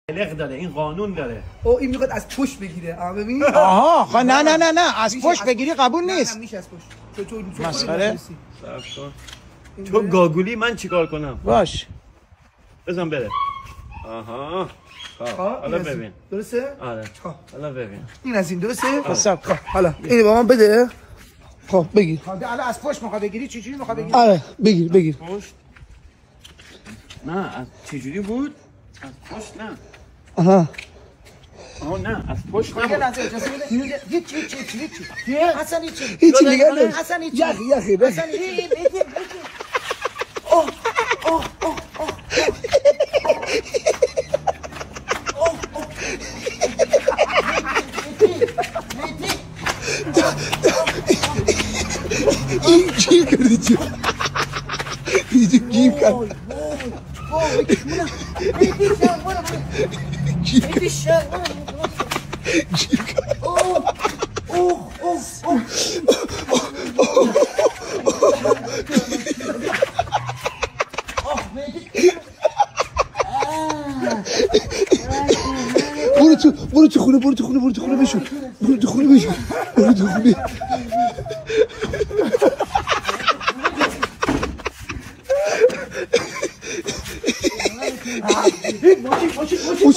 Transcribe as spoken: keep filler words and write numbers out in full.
لغ داره، این قانون داره. او این میخواد از پشت بگیره. آ ببین. آها خب نه نه نه نه از پشت بگیری قبول نیست. نه میشه از پشت. تو تو مسخره. صرف کن. تو گاگولی من چیکار کنم؟ باش. بزن بره. آها. حالا ببین. درسته؟ آره. حالا ببین. این از این درسته؟ حساب کن. حالا اینو با من بده. خب بگیر. حالا از پشت میخوای بگیری چه جوری میخوای بگیری؟ آره بگیر بگیر. پشت. نه از چجوری بود؟ از پشت نه. آها. آها نه از پشت یه نه. لحظه اجازه بده. اینو هیچ هیچ هیچ هیچ. حسن هیچ. هیچی نگه داشت. حسن هیچ. یخ یخی بگیر. حسن هیچ. اوه اوه اوه اوه. این گیر کردی چی؟ اینجا گیر کرد. برو تو برو تو خونه برو تو خونه برو تو خونه بشو برو تو خونه بشو برو تو خونه